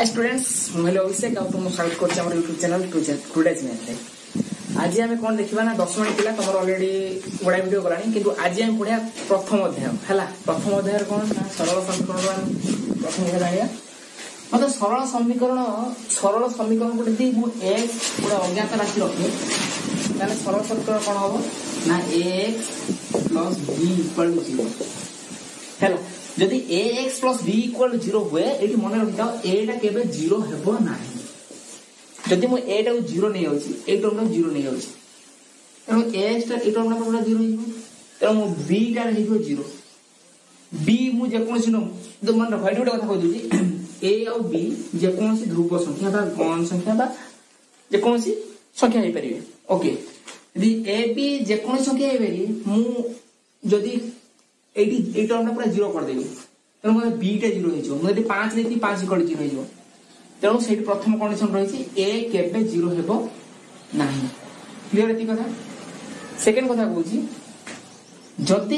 Hi students मुझे अभिषेक आ तुम स्वागत कर यूट्यूब चैनल टुडेस्मैथ। आज आम कौन देखा ना 10 मिनट पिला तुम ऑलरेडी बड़ा वीडियो गलानी किंतु आज आम पढ़िया प्रथम अध्याय है। प्रथम अध्याय कौन ना सरल समीकरण प्रथम जाना मतलब सरल समीकरण गोटे दी मुझे गोटे अज्ञात राशि रखे सरल समीकरण कौन हम ना x plus b equal to 0 है। जदि ax प्लस b इक्वल 0 हुए ये मन रखिता एटा केबे 0 हेबो नाही। जदि मु a टा 0 नै होछि ए टर्म टा 0 नै होछि तनो ax टा ए टर्म टा पूरा 0 हिबो तनो मु b टा हिबो 0 b मु जे कोनसी न तो मन रख एटा कथा कह दोछि a और b जे कोनसी ध्रुव संख्या बा गौण संख्या बा जे कोनसी संख्या हे परिबे। ओके यदि a b जे कोनसी संख्या हे परिबे मु जदि एटी टर्म पूरा 0 कर देबी तेणु मतलब बी टा 0 हो मुझे 5 लेती 5 इक्वल 0 हो तेणु से प्रथम कंडीशन रही ए केबे 0 हेबो नाही। क्लियर एती कथा। सेकंड कथा कहूची जदि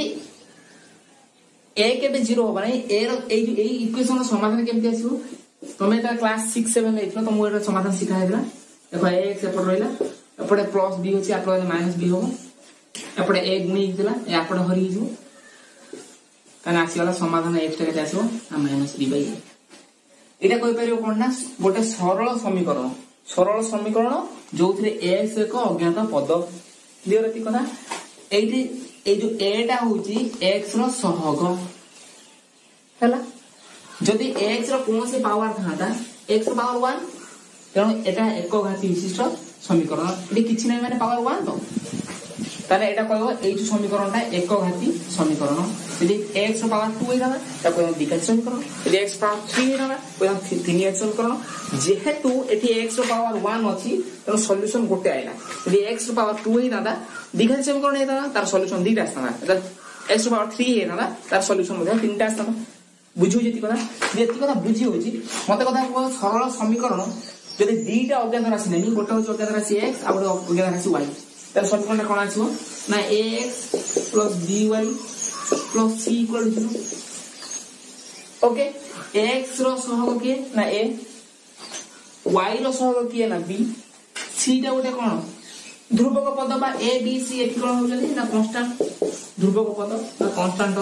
ए केबे 0 होबा नाही ए रो ए इक्वेशन रो समाधान केमति आसीबो तमे ता क्लास 6 7 लेइथलो त मु एटा समाधान सिखा हेला। देखो ए सेपट रहिला एपटे प्लस बी होची आपले माइनस बी होबो एपटे ए गुणी हितला ए आपटे हरि हिजो कारण आसीवाला समाधान x टा के आसीबो आ माइनस b बाय a एटा कोइ परियो कोन ना गोटे सरल समीकरण जोथरे x एक अज्ञात पद। क्लियर एती कथा। एठी ए जो a टा होची x रो सहग हैला। जदि x रो कोन से पावर थाता x रो पावर 1 तेनो एटा एक घाती विशिष्ट समीकरण एटी किछि नै माने पावर 1 तो ताले एटा कहबो ए जो समीकरणटा एक घाती समीकरण। यदि x रो पावर 2 हेला त कोइ द्विघाती समीकरण यदि x पावर 3 हेला कोइ तीन घाती समीकरण जेहेतु एठी x रो पावर 1 अछि त सॉल्यूशन गोटे आइला। यदि x रो पावर 2 हेता द्विघाती समीकरण हेता तार सॉल्यूशन दीटा आस्ता x रो पावर 3 हेता तार सॉल्यूशन मध्ये तीनटा आस्ता। बुझु जेति कथा बुझी होची मते कथा को सरल समीकरण यदि दीटा अज्ञात राशि नेमी गोटे होची अज्ञात राशि x आ गोटे अज्ञात राशि y तर समीकरण कोन आछो ना ax by plus c equal 0। Okay x रो सहग के ना a y रो सहग के ना b c टा गोटे कोन ध्रुवक पद बा a b c एठी कोन हो जले ना कांस्टेंट ध्रुवक पद ना कांस्टेंट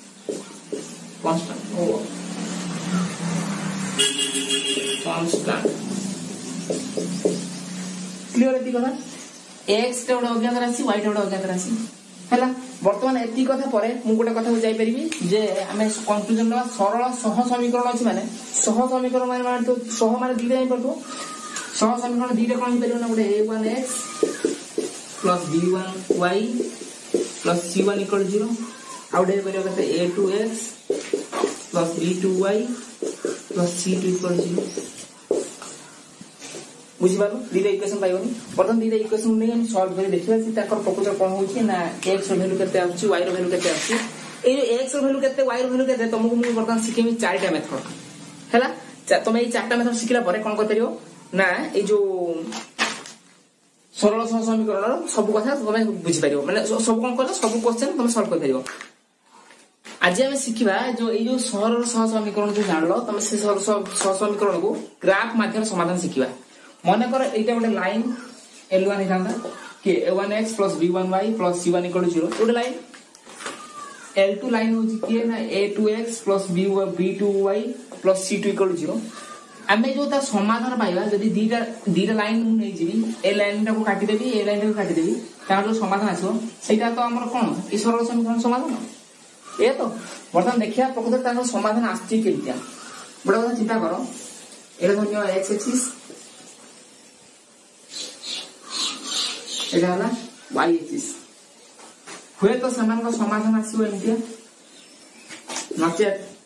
ओ कांस्टेंट। क्लियर एती कथा। x टा गोटे अज्ञात राशि y टा गोटे अज्ञात राशि हैला। वर्तमान एती कथा परे मु गोटे कथा जाई परिबी जे हमें कंक्लूजन ला सरल सह समीकरण अछि माने सह समीकरण माने तो सह माने दीटा ही पड़तो सह समीकरण दीटा कोन परिबो ना गोटे a1x plus b1y plus c1 equal 0 आ गोटे परिबो कते a2x plus b2y plus c2 equal 0। बुझी पारो दीटा इक्वेशन पाइबनी वर्तमान दीटा इक्वेशन नै हम सॉल्व करि देखिबा कि ताकर प्रपोजल कोन होछि ना x रो वैल्यू केते आछि y रो वैल्यू केते आछि ए जो x रो वैल्यू केते y रो वैल्यू केते तुमको मु वर्तमान सिखेमी चारटा मेथड हैला। तुम ए चारटा मेथड सिखला परे कोन कर परियो ना ए जो सरल समीकरण सब कथा तुम बुझी पारियो माने सब कोन कर सब क्वेश्चन तुम सॉल्व कर परियो। आज हम सिखिबा जो ए जो सरल समीकरण को जानलो तुम से सरल समीकरण को ग्राफ माध्यम समाधान सिखिबा। मन कर एटा गोटे लाइन L1 हेतांदा के a1x b1y c1 0 गोटे लाइन L2 लाइन होची के ना a2x b2y c2 0। आमे जो ता समाधान पाइबा यदि दीटा लाइन मु नै जिबी ए लाइन टा को काटी देबी ए लाइन टा को काटी देबी ता जो समाधान आसो सेटा तो हमर कोन ई सरल समीकरण समाधान ए तो वर्तमान देखिया प्रकृत ता समाधान आछि केतिया बडा कथा चिंता करो एला धन्य x एक्सिस एटा हला y एक्सिस हुए तो समान का समाधान आसीबो एमतिया नचे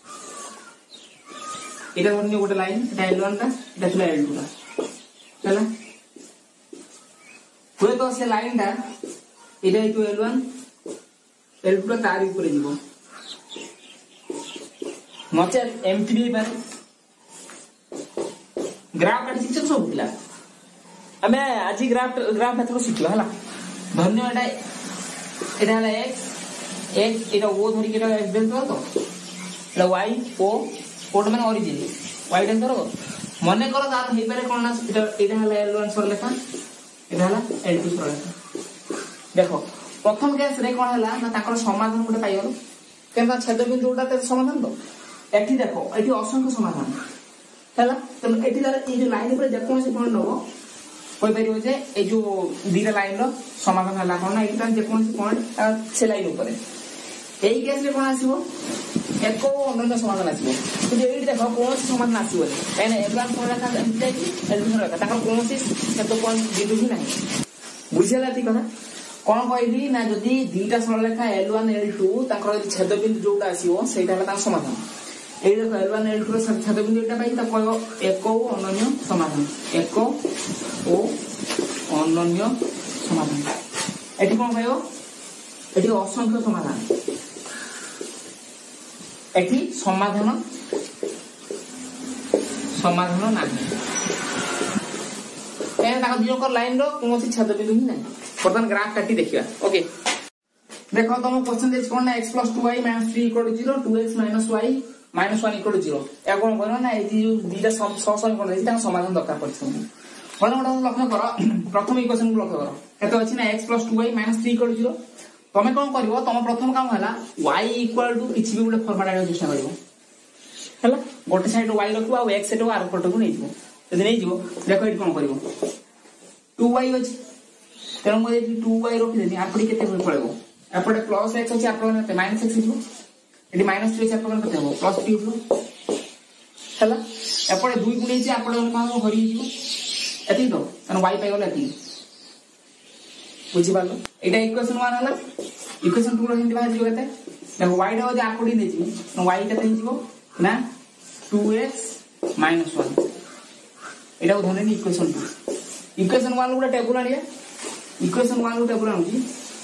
एटा धन्य गोटे लाइन एटा L1 टा एटा थला L2 टा चला हुए तो से लाइन टा एटा इतो L1 L2 टा तार ऊपर जीवो नचे एमति भी पारे ग्राफ काटी शिक्षक सब पिला हमें आज ग्राफ मेथड शिखला हला। धन्य एटा हला x एटा o धरि केटा x देल तो एटा y o कोड माने ओरिजिन y देल तो मने कर ता हेई पारे कोन ना एटा हला L1 सरलेखा एटा हला L2 सरलेखा देखो प्रथम केस रे कोन हला ना ताकर समाधान गुटे पाइयो केना छेद बिंदुटा ते समाधान तो एठी देखो एठी असंख्य समाधान हला तो एठी तार ए जो लाइन पर जेकोन से पॉइंट नबो कोइ परियो जे ए जो दीटा लाइन रो समाधान हला कोन ना एठी तार जेकोन से पॉइंट से लाइन ऊपर एई केस रे कोन आसीबो एको अनन्य समाधान आसीबो কিন্তু एठी देखो कोन से समाधान आसीबो एने L1 सरलेखा एमते L2 सरलेखा ताकर कोन से छेद पॉइंट बिंदु ही नाही बुझिला ती कथा कोन कहली ना जदी दीटा सरलेखा L1 L2 ताकर छेद बिंदु जोटा आसीबो सेटा हला ता समाधान এই দেখো L1 L2 ର ଛେଦ बिंदु এটা পাই তা কইব এক ও অনন্য সমাধান এক ও অনন্য সমাধান এটি কোন কইব এটি অসংখ্য সমাধান এটি সমাধান সমাধান নাই এনে তাকে দিয়কৰ লাইন ৰ কোনসি छेद बिंदु हि নাই বর্তমান গ্রাফ কাটি দেখিবা ওকে देखो तुम क्वेश्चन देछ कोन ना x + 2y - 3 = 0 2x - y -1 = 0 या कोन कहनो ना ए जो दीटा सम कोन देछि ता समाधान दरकार पड़छ कोन ओडा लक्ष्य करो प्रथम इक्वेशन को लक्ष्य करो एतो अछि ना x + 2y - 3 = 0 तमे कोन करबो तम प्रथम काम हला y = किछि भी गुटे फॉर्मेट आयो चेष्टा करबो हला गोटे साइड y रखबो आ x सेट आर पट को नै जिवो यदि नै जिवो देखो एट कोन करबो 2y अछि तेनो म 2y रखि देनी आपडी केते पळेबो एपटे प्लस x अछि आपन नते माइनस x हिबो एटी माइनस 3 अछि आपन कते हो प्लस 3 हिबो हला एपटे 2 गुणे अछि आपन काम हरि हिबो एति तो तन y पाइ गला एति बुझि पालो एटा इक्वेशन 1 हला इक्वेशन 2 रो हिंदी बाहर जियो कते देखो y रो जे आपडी नै छि y कते हिबो ना 2x - 1 एटा उदाहरण नि इक्वेशन 2 इक्वेशन 1 गुडा टेबल आनिया इक्वेशन 1 गुडा टेबल आनी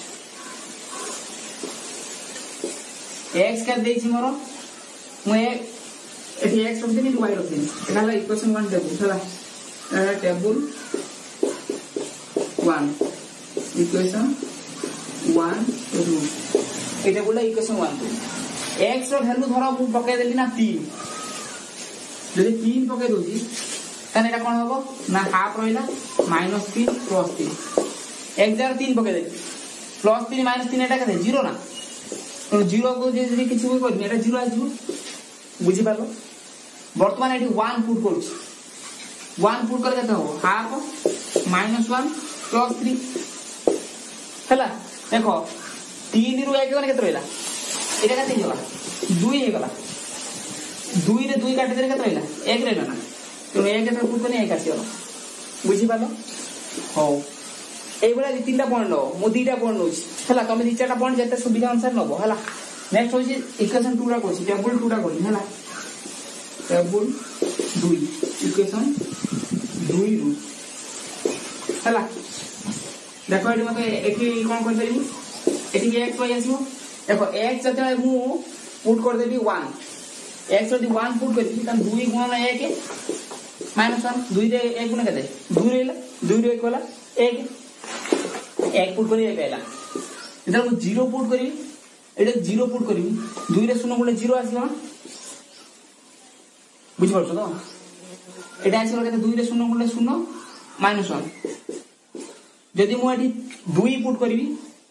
x का देछि मोर मु एठी x रख देनी y रख देनी एटा हला इक्वेशन 1 टेबल हला टेबल 1 इक्वेशन 1 रू एटा बोला इक्वेशन 1 x रो वैल्यू धरा मु पके देली ना 3 जदि 3 पके दोजी तने एटा कोन होबो ना हाफ रहिला -3 +3 x जरा 3 पके दे +3 -3 एटा कते 0 ना तो 0 को जे किछि भी करनी एटा 0 आइजो बुझि पालो वर्तमान एठी 1 पुट करछ 1 पुट कर केते हो हाफ -1 +3 हला देखो 3 रु 1 केते रहला एटा केते होला 2 हे गला 2 रे 2 काटि दे केते रहला 1 रहला ना तो 1 केते पुट करनी 1 आसी होला बुझि पालो हो এই বলা দি তিনটা পয়েন্ট নো মু দুইটা পয়েন্ট নছি হলা তুমি দি চারটা পয়েন্ট যেতে সুবিধা অনুসার নবো হলা নেক্সট হইছে ইকুয়েশন 2 রা করছি টেবল 2 রা করি হলা টেবল 2 ইকুয়েশন 2 রু হলা দেখো এটি মতে এটি কোন কই পারিবি এটি কি x y আসিবো দেখো x যদি মু পুট করে দেবি 1 x যদি 1 पुट करबी त 2 गुणन 1 -1 2 रे 1 गुण केते 2 रेला 2 रे 1 होला 1 पुट करी 1 आइला इधर मु 0 पुट करी एटा 0 पुट करी 2 रे 0 गुण 0 आसीबो ना बुझि परछो तो एटा आसीबो केते 2 रे 0 गुण 0 -1 जदि मु एठी 2 पुट करबी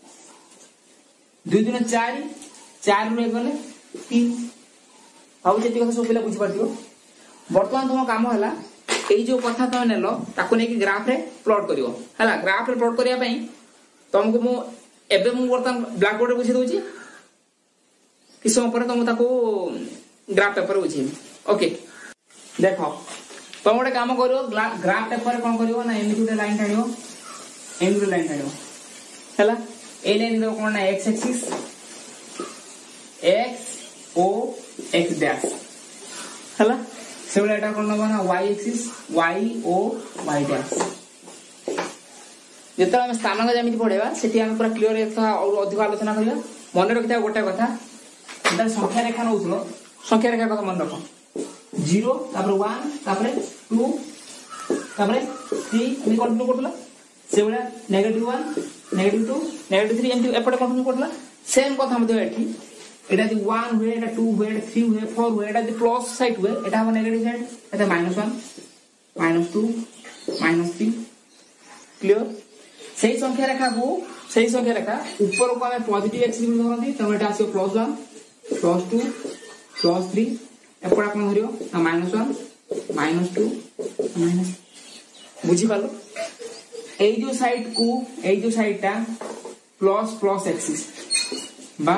2 दिन 4 4 रे गले 3 भाव जेति कथा सब पिला बुझि परथियो वर्तमान तुम काम हला एई जो कथा तुम नेलो ताको नै कि ग्राफ रे प्लॉट करियो हला ग्राफ रे प्लॉट करिया पई तुमको मु एबे मु वर्तमान ब्लैक बोर्ड रे बुझि दोची कि समय पर तुम ताको ग्राफ पेपर बुझि ओके देखो तुम गोटे काम करियो ग्राफ पेपर कोन करियो ना एमि गुटे लाइन टाणियो एमि गुटे लाइन टाणियो हला ए लाइन दो कोन ना x axis x o x dash हला सेबले एटा कोन ना y axis y o y dash जेतरा हम स्थानांक ज्यामिति पढेबा सेठी हम पूरा क्लियर एकथा और अधिक आलोचना करिया मन रखिता गोटा कथा एटा संख्या रेखा नउथलो संख्या रेखा कथा मन रखो 0 तापर 1 तापर 2 तापर 3 আমি कंटिन्यू करतला सेबले -1 -2 -3 एमटी एपटे कंटिन्यू करतला सेम कथा हम दे एठी एटा दि 1 हुए एटा 2 हुए एटा 3 हुए 4 हुए एटा दि प्लस साइड हुए एटा हम नेगेटिव साइड एटा -1 -2 -3 क्लियर सही संख्या रेखा को सही संख्या रेखा ऊपर को हमें पॉजिटिव एक्सिस में धरती तो एटा आसीओ +1 +2 +3 एपडा कोन धरियो -1 -2 बुझी पालो ए जो साइड टा प्लस एक्सिस बा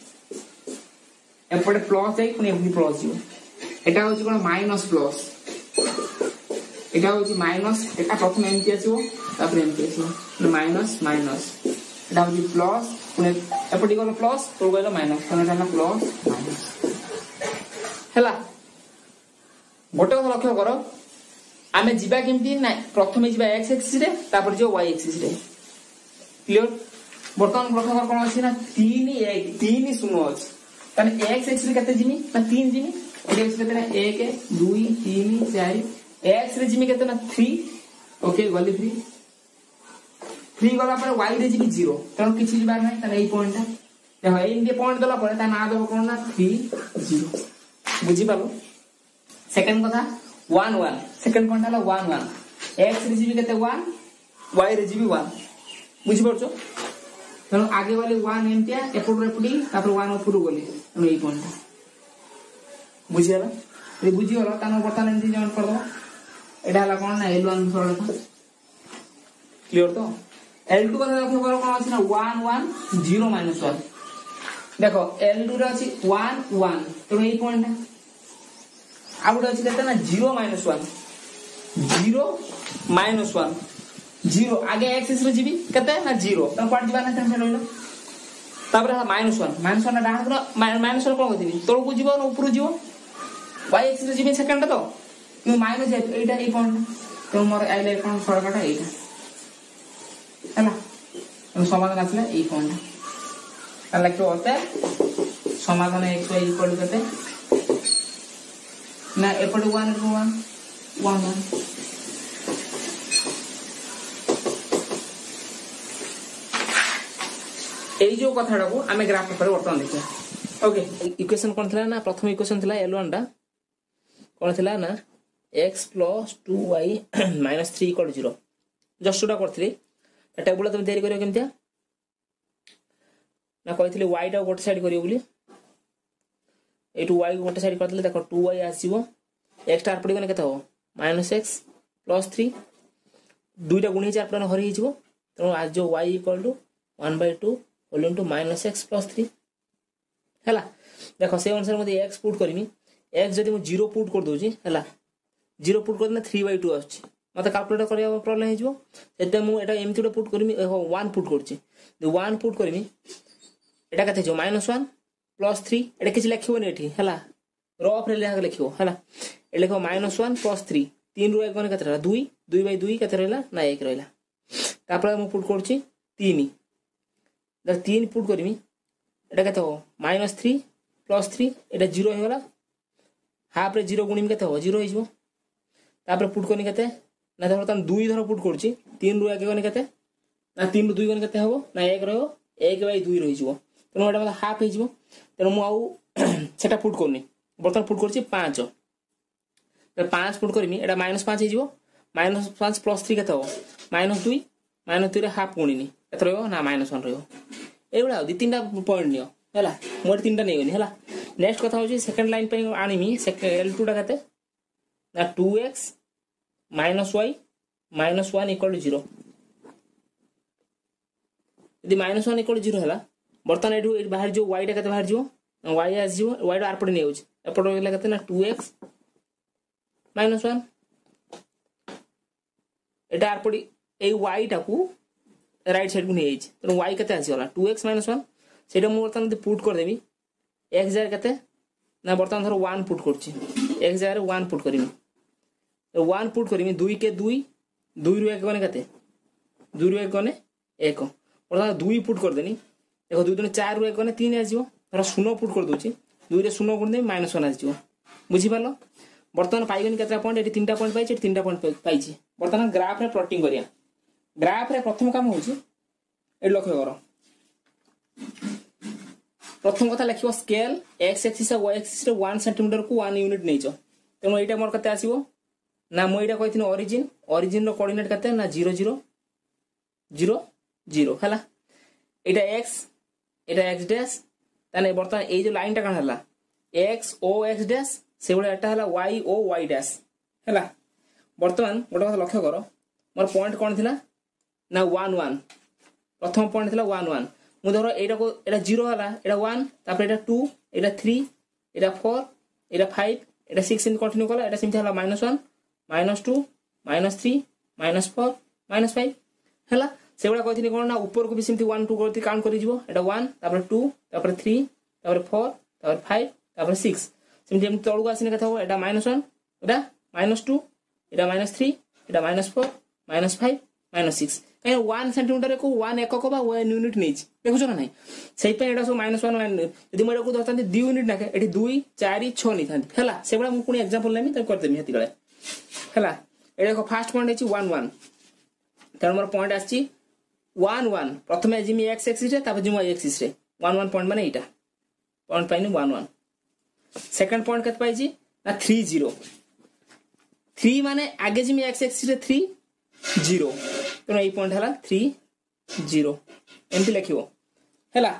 एपडे प्लस जाई पुनी एपडी प्लस जियो एटा होची कोन माइनस प्लस एटा होची माइनस एटा प्रथम एमटी आसीओ तापर एमटी आसीओ माइनस माइनस एटा होची प्लस पुनी एपडी कोन प्लस तो गइलो माइनस तो एटा प्लस माइनस हला गोटे কথা লক্ষ্য करो आमे जिबा केमती ना प्रथमे जिबा x एक्सिस रे तापर जो y एक्सिस रे क्लियर बर्तमान लक्ष्य कर कोन अछि ना 3 शून्य अछि तने x एक्सिस रे कते जिमी ना 3 जिमी एटा कते ना 1 2 3 4 x रे जिमी कते ना 3 ओके गली 3 गला पर y रे जिमी 0 तन किछि जिबार नै तने एई पॉइंट ता देखो एई इंडिया पॉइंट दला पर ता ना देबो कोन ना 3 0 बुझी पालो सेकंड कथा 1 1 सेकंड पॉइंट हला 1 1 x रे जिमी कते 1 y रे जिमी 1 बुझी परछो तनो आगे वाले 1 एमटिया एपड एपडी तापर 1 ऊपर गले तनो एई पॉइंट बुझियाला रे बुझी होला तनो बर्तन एमटी जॉइन कर दो एडा हला कोन ना L1 सरल था क्लियर तो L2 का लक्ष्य करो कोन अछि ना 1 1 0 -1 देखो L2 रे अछि 1 1 तनो एई पॉइंट आउट अछि कते ना 0 -1 0 -1 0 आगे x एक्सिस रे जीबी कते ना 0 त पार्ट जीबा ना तन रहलो तापर -1 ना डाहन को -1 कोन होतिबी तळ को जीबो ना ऊपर जीबो y एक्सिस रे जीबी सेकंड तो कि माइनस एटा ए पॉइंट तो मोर आइले कोन शॉर्टकट एटा हैला तो समाधान आसले ए पॉइंट ताला कि होते समाधान x y इक्वल कते ना एपड 1 1 1 1 এই যে কথাটা को आमे ग्राफ पर वर्तमान देखिया ओके इक्वेशन कोन थला ना प्रथम इक्वेशन थला L1 टा कोन थला ना x + 2y - 3 = 0 जस्ट टा करथली टेबल तुम तयारी करियो केमतिया ना कहितले y टा गोटे साइड करियो बोली एटू y गोटे साइड करथले देखो 2y आसीबो x टा पडी कोन केते हो -x + 3 दुईटा गुणी 4 पर हरि हिजबो तो आज जो y = 1/2 होल इनटू -x + 3 हैला देखो से अनुसार मते x पुट करमी x जदी म 0 पुट कर दोजी हैला 0 पुट करना 3/2 आछि मते कैलकुलेट करिया प्रॉब्लम हे जिवो एते मु एटा एमति पुट करमी 1 पुट करछि 1 पुट करमी एटा कते जो -1 + 3 एटा किछ लिखिबो नै एठी हैला रफ रे लिखिबो हैला ए लिखो -1 + 3 3 रु 1 कोन कते रहला 2 2/2 कते रहला ना 1 रहला तापर मु पुट करछि 3 द 3 पुट करमी एटा कते हो -3 + 3 एटा 0 हे गला हाफ रे 0 गुणिम कते हो 0 हे जिवो तापर पुट करनी कते ना देखो तन 2 धर पुट करछि 3 रु 1 कोन कते ना 3 रु 2 कोन कते हो ना 1 रहयो 1/2 रहि जिवो तनो एटा मतलब हाफ हे जिवो तनो मु आउ सेटा पुट करनी बर्तन पुट करछि 5 त 5 पुट करमी एटा -5 हे जिवो -5 + 3 कते हो -2 -2 रे हाफ गुणिनी कते रहयो ना -1 रहयो एबडा दि तीनटा पॉइंट नियो हैला मोर तीनटा नै गनी हैला नेक्स्ट कथा होची सेकंड लाइन पे आनीमी L2 टा कते ना 2x - y - 1 = 0 यदि -1 = 0 हैला बर्तन एठू बाहर जो y टा कते बाहर जिवो y आस जिवो y टा आरपड नै होची एपड गेला कते ना 2x - 1 एटा आरपडी ए y टा को राइट साइड को नै आइछ तो y कते आसी होला 2x - 1 सेटा मु बर्तन पुट कर देबी x जार कते ना बर्तन धर 1 पुट करछि x जार 1 पुट करिमी तो 1 पुट करिमी 2 के 2 2 रु 1 कोने कते 2 रु 1 कोने 1 बर्तन 2 पुट कर देनी देखो 2 दुने 4 रु 1 कोने 3 आजिवो धर 0 पुट कर दोछि 2 रे 0 गुण देबी -1 आजिवो बुझी पालो बर्तन पाइगनी केतरा पॉइंट एटी 3टा पॉइंट पाइछि एटी 3टा पॉइंट पाइछि बर्तन ग्राफ रे प्लॉटिंग करिया ग्राफ रे प्रथम काम होछि ए लक्ष्य करो प्रथम कथा लिखिबो स्केल x एक्सिस और y एक्सिस रे 1 सेंटीमीटर को 1 यूनिट नैचो तेनो एटा मोर कते आसीबो ना मुझे कही ओरिजिन ओरिजिन कोऑर्डिनेट केते ना 0 0 0 0 हला एटा x डैश ताने बर्तमान ए जो लाइन टा कण हला x o x डैश से बडा एटा हला y o y डैश हला बर्तमान गोटे कथा लक्ष्य कर मोर पॉइंट कोन थिला ना 1 1 प्रथम पॉइंट थिला 1 1 मु धरो एटा को एटा 0 हला एटा 1 तापर एटा 2 एटा 3 एटा 4 एटा 5 एटा 6 इन कंटिन्यू कला एटा सिम्पल हला -1 -2 -3 -4 -5 हला से बडा कहिथिनी कोन ना ऊपर को भी सिम्पल 1 2 करती काउंट करि जिवो एटा 1 तापर 2 तापर 3 तापर 4 तापर 5 तापर 6 सिम्पल हम तळु आसिने कथा हो एटा -1 एटा -2 एटा -3 एटा -4 -5 -6 कहीं 1 सेंटीमीटर को 1 एकक बा 1 यूनिट नहीं देखु छ ना नहीं सही पे एटा सो -1 यदि मैं को धरतांती 2 यूनिट नाके एटी 2 4 6 नहीं थांती हला से बडा मु कोनी एग्जांपल लेमी त कर देमी हेती गळे हला ए देखो फर्स्ट पॉइंट है 1 1 तण मोर पॉइंट आछि 1 1 प्रथमे जिमी x एक्सिस रे तापर जिमी y एक्सिस रे 1 1 पॉइंट माने एटा पॉइंट पाइनी 1 1 सेकंड पॉइंट कत पाइछि ना 3 0 3 माने आगे जिमी x एक्सिस रे 3 0 तण ए पॉइंट हला 3 0 एमति लिखिबो हला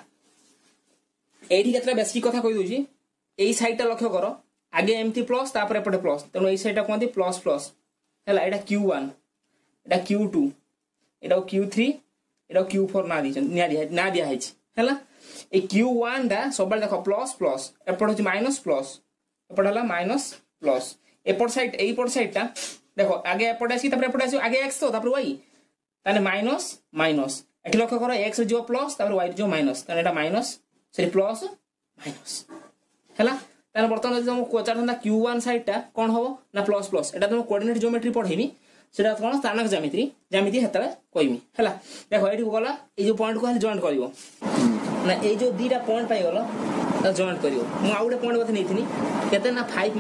एठी केतरा बेसिक कथा कहि दोजी एई साइड ता लक्ष्य करो आगे एमती प्लस तापर एपटे प्लस तण एई साइड ता कोंती प्लस प्लस हला एटा q1 एटा q2 एटा q3 एटा q4 ना दिया है हला ए q1 दा सब देखो प्लस प्लस एपट होची माइनस प्लस एपट हला माइनस प्लस एपट साइड ता देखो आगे एपट आसी तापर एपट आसी आगे x तो तापर y ताने माइनस माइनस एठी लक्ष्य करो x जो प्लस तापर y जो माइनस ताने एटा माइनस सॉरी प्लस माइनस हला ताने बर्तमान जदि तुम क्वेश्चन था q1 साइड ता कोन होबो ना प्लस प्लस एटा तुम कोऑर्डिनेट ज्योमेट्री पढेमी सेटा कोन स्थानक ज्यामिति हेतले कहमी हला देखो एठी गला ए जो पॉइंट को खाली जॉइंट करिवो ना ए जो दीटा पॉइंट पाई गलो ता जॉइंट करिवो मु आउडे पॉइंट बत नैथिनी केते ना 5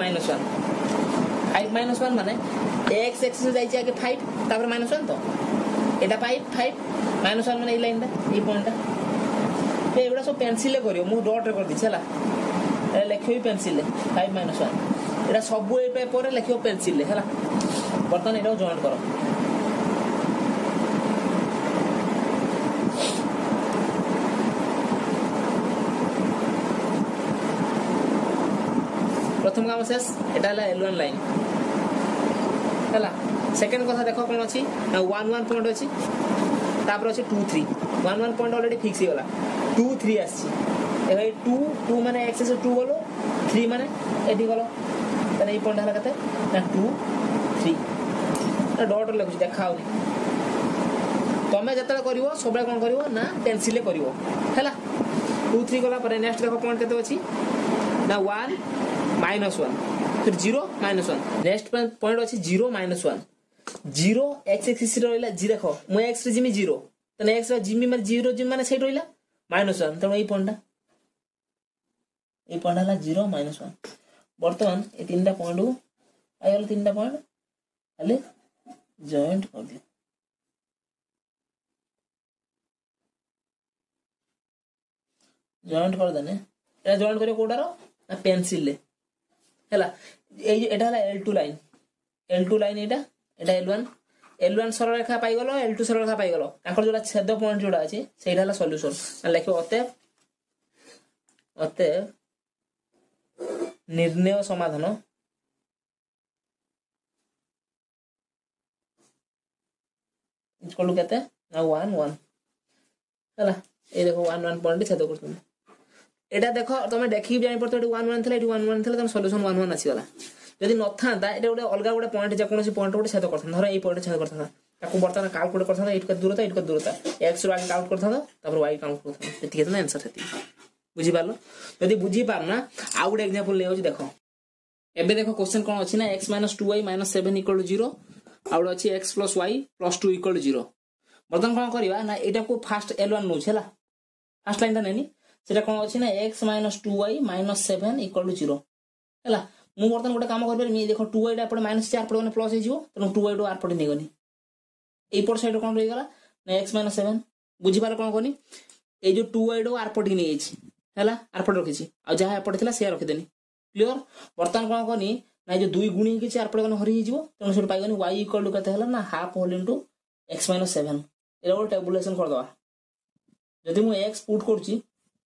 -1 माने x एक्सिस जाई छै आगे 5 तापर -1 तो एटा 5 -1 माने ए लाइन दा ए पॉइंट ता ए एबडा सब पेंसिल ले करिवो मु डॉट रे कर दी छला ए लिखियो पेंसिल ले 5 -1 एटा सब ए पेपर रे लिखियो पेंसिल ले हला बर्तमान एटा जॉइंट करो प्रथम काम शेष एटा हला L1 लाइन हला सेकंड कथा देखो कोन अछि ना 1 1 पॉइंट अछि तापर अछि 2 3 1 1 पॉइंट ऑलरेडी फिक्स हो गला 2 3 आछि ए भाई 2 2 माने x से 2 गलो 3 माने एडी गलो तने ए पॉइंट हला कते ना 2 3 डॉट लिखुची देखाओ तमे जतले करिवो सबले कोन करिवो ना पेंसिल ले करिवो हैला 2 3 गला पर नेक्स्ट देखो पॉइंट केते अछि ना 1 -1 फिर 0 -1 नेक्स्ट पॉइंट अछि 0 -1 0 x एक्सिस रे रहला 0 देखो मु x रे जिमी 0 तने x रे जिमी माने 0 जिमी माने सेट रहला -1 तने ए पॉइंट हला 0 -1 वर्तमान ए तीनटा पॉइंट आइल तीनटा पॉइंट हले जॉइंट कर दिया जॉइंट कर देने एटा जॉइंट करियो कोडार ना पेंसिल ले हैला ए एटा हला L2 लाइन एटा L1 सरल रेखा पाई गलो L2 सरल रेखा पाई गलो ताकर जोला छेद पॉइंट जोड़ा अछि सेटा हला सॉल्यूशन लिखो अतएव निर्णय समाधान इक्वल केते ना 1 1 हला ए देखो 1 1 पॉइंट छेद करथुन एटा देखो तमे देखि जाई परतो 1 1 थले 1 1 थले तम सॉल्यूशन 1 1 आसी गला यदि न था ता एटा गोटे अलगा गोटे पॉइंट जे कोनोसी पॉइंट गोटे छेद करथन धर ए पॉइंट छेद करथन ताको बर्तन कैलकुलेट करथन एट के दूरता x रो आगे काउंट करथन तापर y काउंट करथन एति केतना आंसर हेति बुझी पालो यदि बुझी पारना आ गोटे एग्जांपल ले होची देखो एबे देखो क्वेश्चन कोन अछि ना x - 2y - 7 = 0 आउड अछि x + y + 2 = 0 बर्तन कोन करबा ना एटा को फर्स्ट L1 नो छला फर्स्ट लाइन ता नैनी सेटा कोन अछि ना x - 2y - 7 = 0 हला मु बर्तन गोटे काम करबे मी देखो 2y टा पड़े -4 पड़े प्लस हे जिवो तनो 2y टू r पड़े नै गनी ए पर साइड कोन रहि गला ना x - 7 बुझी पार कोन कोनी ए जो 2y टू r पड़े नै अछि हला r पड़े रखिछि आ जहा पड़े थिला से रखि देनी क्लियर बर्तन कोन कोनी ना जो 2 गुणी के 4 पड़े हरि हिजो तेणु से पाइगनी y इक्वल टू केते हला ना हाफ होल इनटू x - 7 एला वो टेबुलेशन कर दवा जदि मु x पुट करची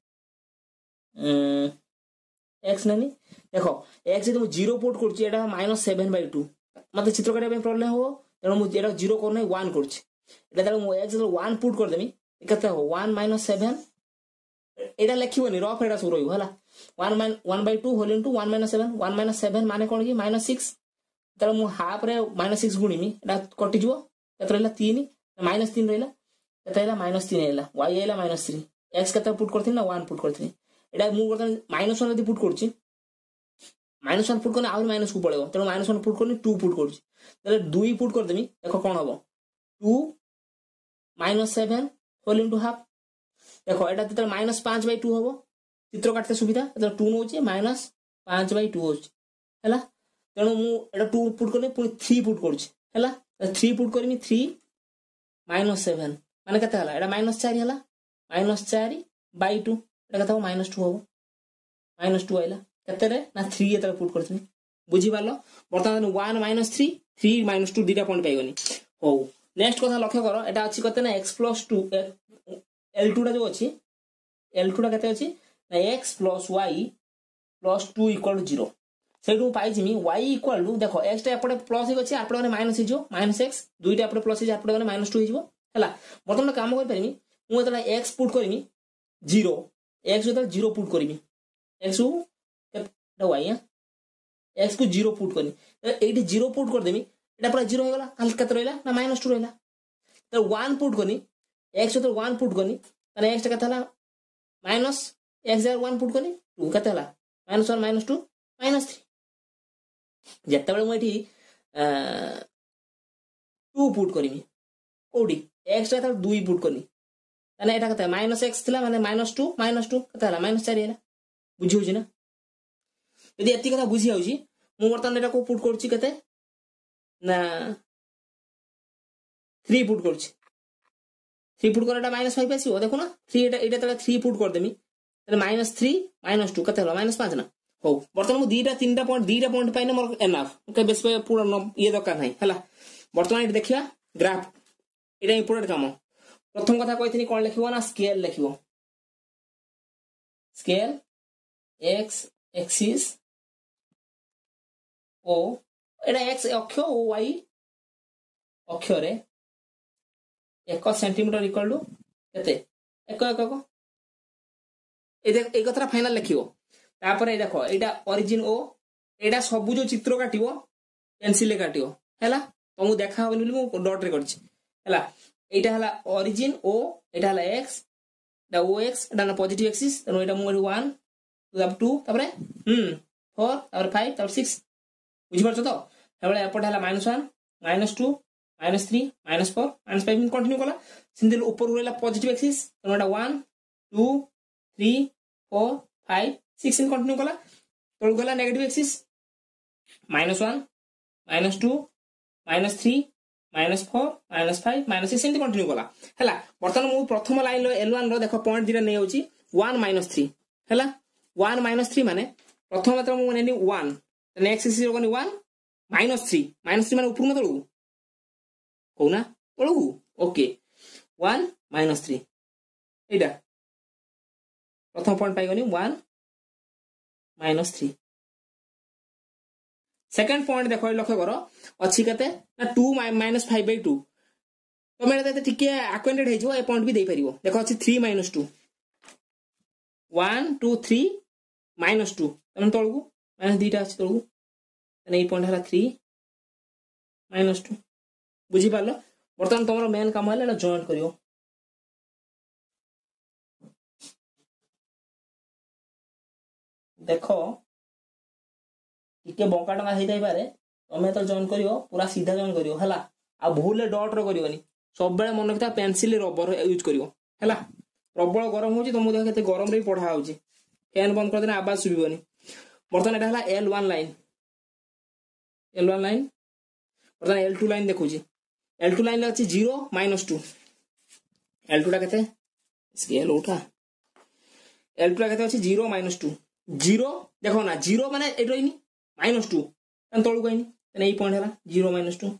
x नहीं देखो x जदि मु 0 पुट करची एटा -7/2 मते चित्र करिया पे प्रॉब्लम हो तेणु मु एटा 0 करने 1 करची एटा त मु x जदि 1 पुट कर देमी केते हो 1 - 7 एटा लिखिबनी रफ एटा सब रहिबो हला 1/2 होल इनटू 1 - 7 1 - 7 माने कोन की -6 तर मु हाफ रे -6 गुणीमी एटा कटि जबो केते रहला 3 -3 रहला केते रहला -3 रहला y आइला -3 x केते पुट करथिन ना 1 पुट करथिन एटा मु बर्तन -1 यदि पुट करछि -1 पुट करने आउर माइनस को पळेबो तेणु -1 पुट करनी 2 पुट करछि तले 2 पुट कर देमी देखो कोन हबो 2 - 7 होल इनटू हाफ देखो एटा तले -5/2 हबो चित्र काटते सुविधा एटा 2 नोची -5/2 होची हैला तेणु मु एटा 2 पुट करनी पुनी 3 पुट करछि हैला 3 पुट करमी 3 - 7 माने केते हला एटा -4 हला -4/2 एटा केते हो -2 हबो -2 आइला केते रे ना 3 एता पुट करथिनी बुझी पालो वर्तमान 1 - 3 3 - 2 दीटा पॉइंट पाइगनी हो नेक्स्ट कथा लक्ष्य करो एटा अछि कते ना x + 2 L2 टा जो अछि L2 टा केते अछि ना x + y + 2 = 0 सेटू पाइ जिमी y = देखो x टा एपडे प्लस अछि आपडे माने माइनस हिजो -x दुईटा एपडे प्लस हिजो आपडे माने -2 हिजो हला वर्तमान काम कर परिमी मु एतला x पुट करमी 0 x जतल 0 पुट करमी x को केते y x को 0 पुट करनी एठी 0 पुट कर देमी एटा पूरा 0 हो गला काल केते रहला ना -2 रहला तो 1 पुट करनी x जतल 1 पुट करनी तने x टा केते हला -x जर 1 पुट करनी 2 केते हला -1 -2 -3 जत्ते बेले मु एठी 2 पुट करमी ओडी x टा 2 पुट करनी तने एटा केते -x थिला माने -2 केते हला -4 हैला बुझी होची ना यदि एति कथा बुझी आउची मु वर्तमान एटा को पुट करची केते ना 3 पुट करची 3 पुट करटा -5 आसीबो देखो ना 3 एटा तले 3 पुट कर देमी तले -3 -2 केते हला -5 ना हो वर्तमान मु दीटा तीनटा पॉइंट पाइने मोर एनाफ ओके बेस पे पूरा ये दरकार नाही हला वर्तमान एटा देखिया ग्राफ एटा इंपोर्टेंट काम प्रथम कथा कहिथिनी कोन लिखिबो ना स्केल लिखिबो स्केल x एक्सिस ओ एटा x अक्ष ओ y अक्ष रे 1 सेंटीमीटर इक्वल टू केते 1 ए कथरा फाइनल लिखिबो तापर ए देखो एटा ओरिजिन ओ एटा सब जो चित्र काटिबो पेंसिल ले काटिबो हैला तुमु देखा होबनी बोली मु डॉट रे करछि हैला एटा हला ओरिजिन ओ एटा हला x दा o x एटा ना पॉजिटिव एक्सिस तनो एटा मु 1 2 तापर 4 तापर 5 तापर 6 बुझि परछ तो एबळे एपट हला -1 -2 -3 -4 -5 कंटिन्यू कला सिंदल ऊपर रहला पॉजिटिव एक्सिस तनो एटा 1 2 3 4 5 6 इन कंटिन्यू कला तळ गला नेगेटिव एक्सिस -1 -2 -3 -4 -5 -6 इन कंटिन्यू कला हला वर्तमान मु प्रथम लाइन लो L1 रो देखो पॉइंट दिरा नै होची 1 -3 हला 1 -3 माने प्रथम मात्र मु नेनी 1 नेक्स्ट एक्सिस रो कोनी 1 -3 माने ऊपर न तळु कोना तळु ओके 1 -3 एटा प्रथम पॉइंट पाइ गनी 1 -3 सेकंड पॉइंट देखो लक्ष्य करो अछि कते ना 2 -5/2 तो मेरे ते टिके अक्वेंटेड हे जो ए पॉइंट भी दे परिबो देखो अछि 3 -2 1 2 3 -2 तमन तळगु माइनस दीटा अछि तळगु तने ए पॉइंट हला 3 -2 बुझी पालो वर्तमान तमरो मेन काम हला जॉइंट करियो देखो टिके बंका टंगा हे जाई पारे तमे तो जॉइन करियो पूरा सीधा जॉइन करियो हला आ भूल डॉट रो करियोनी सब बेले मन किता पेंसिल रबर यूज करियो हला प्रबल गरम होची तुम देख केते गरम रे पढा होची फैन बंद कर देना आवाज सुबिबनी वर्तमान एटा हला L1 लाइन वर्तमान L2 लाइन देखुची L2 लाइन अछि 0 -2 L2 टा केते स्केल उठा L2 टा केते अछि 0 -2 0 देखो ना 0 माने एट रहिनी -2 तलू कहीं यही पॉइंट है 0 - 2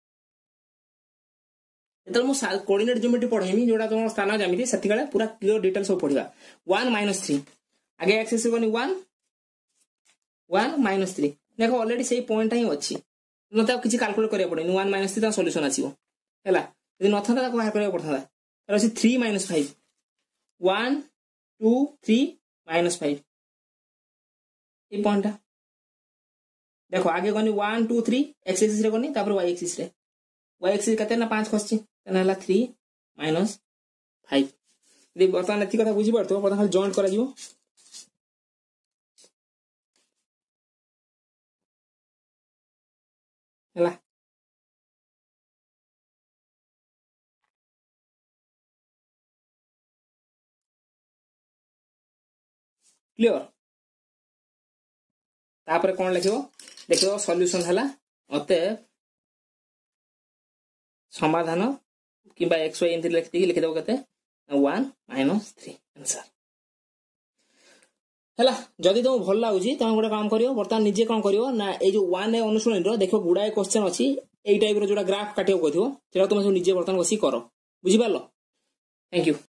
जो मुझे कोऑर्डिनेट ज्योमेट्री पढ़ेमी जोटा तुम स्थान जमी से पूरा क्लियर डिटेल सब पढ़ा 1 - 3 आगे एक्स एक्सिस गनी 1 - 3 देख ऑलरेडी से पॉइंट ही अच्छी मत किसी कैलकुलेट करा पड़े 1 - 3 सॉल्यूशन आसीबो हैला यदि न था बाहर करा पड़ता 3 - 5 1 2 3 - 5 ये पॉइंट देखो आगे गनी 1 2 3 एक्स एक्सिस रे गनी तापर वाई एक्सिस रे वाई एक्सिस कते ना 5 खसची तने 3 - 5 यदि बर्तमान एति कथा बुझी पड़तो बर्तमान खाली जॉइंट करा जीवो हैला क्लियर तापर कौन लिखिबो देखिबो सॉल्यूशन हला अतः समाधान किंबा एक्स वाई एंती लिखि देबो कते 1 - 3 आंसर हैला जदि तुम भल लागुची तुम गोटे काम करियो बर्तमान निजे कौन करियो ना ए जो 1 ए अनुसरण रो देखो गुडाए क्वेश्चन अछि एई टाइप रो जोटा ग्राफ काटियो कहथिबो सेटा तुम निजे बर्तमान बसी करो बुझि पारलो थैंक यू।